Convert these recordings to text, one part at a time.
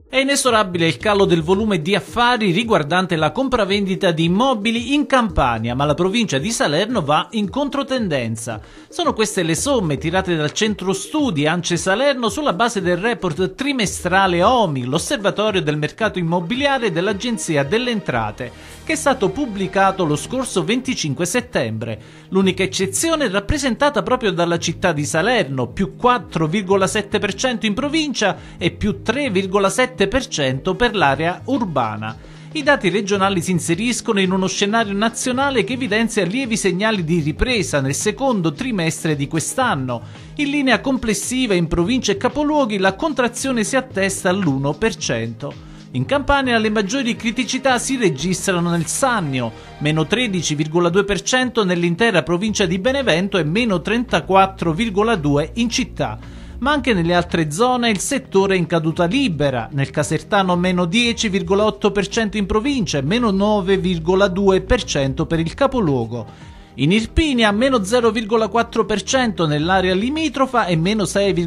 È inesorabile il calo del volume di affari riguardante la compravendita di immobili in Campania, ma la provincia di Salerno va in controtendenza. Sono queste le somme tirate dal centro studi ANCE Salerno sulla base del report trimestrale OMI, l'osservatorio del mercato immobiliare dell'Agenzia delle Entrate, che è stato pubblicato lo scorso 25 settembre. L'unica eccezione è rappresentata proprio dalla città di Salerno, più 4,7% in provincia e più 3,7% per l'area urbana. I dati regionali si inseriscono in uno scenario nazionale che evidenzia lievi segnali di ripresa nel secondo trimestre di quest'anno. In linea complessiva in province e capoluoghi la contrazione si attesta all'1%. In Campania le maggiori criticità si registrano nel Sannio, meno 13,2% nell'intera provincia di Benevento e meno 34,2% in città. Ma anche nelle altre zone il settore è in caduta libera, nel Casertano meno 10,8% in provincia e meno 9,2% per il capoluogo. In Irpinia meno 0,4% nell'area limitrofa e meno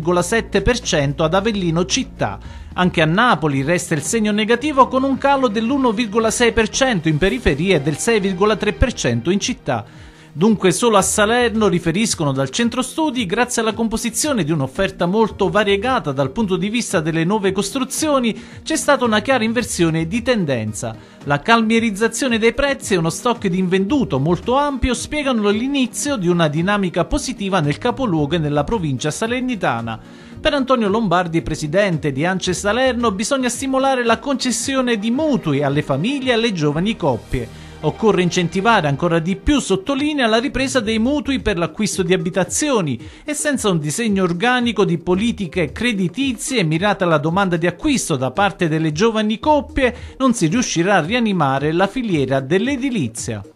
6,7% ad Avellino città. Anche a Napoli resta il segno negativo con un calo dell'1,6% in periferia e del 6,3% in città. Dunque solo a Salerno, riferiscono dal centro studi, grazie alla composizione di un'offerta molto variegata dal punto di vista delle nuove costruzioni, c'è stata una chiara inversione di tendenza. La calmierizzazione dei prezzi e uno stock di invenduto molto ampio spiegano l'inizio di una dinamica positiva nel capoluogo e nella provincia salernitana. Per Antonio Lombardi, presidente di ANCE Salerno, bisogna stimolare la concessione di mutui alle famiglie e alle giovani coppie. Occorre incentivare ancora di più, sottolinea, la ripresa dei mutui per l'acquisto di abitazioni e senza un disegno organico di politiche creditizie mirate alla domanda di acquisto da parte delle giovani coppie non si riuscirà a rianimare la filiera dell'edilizia.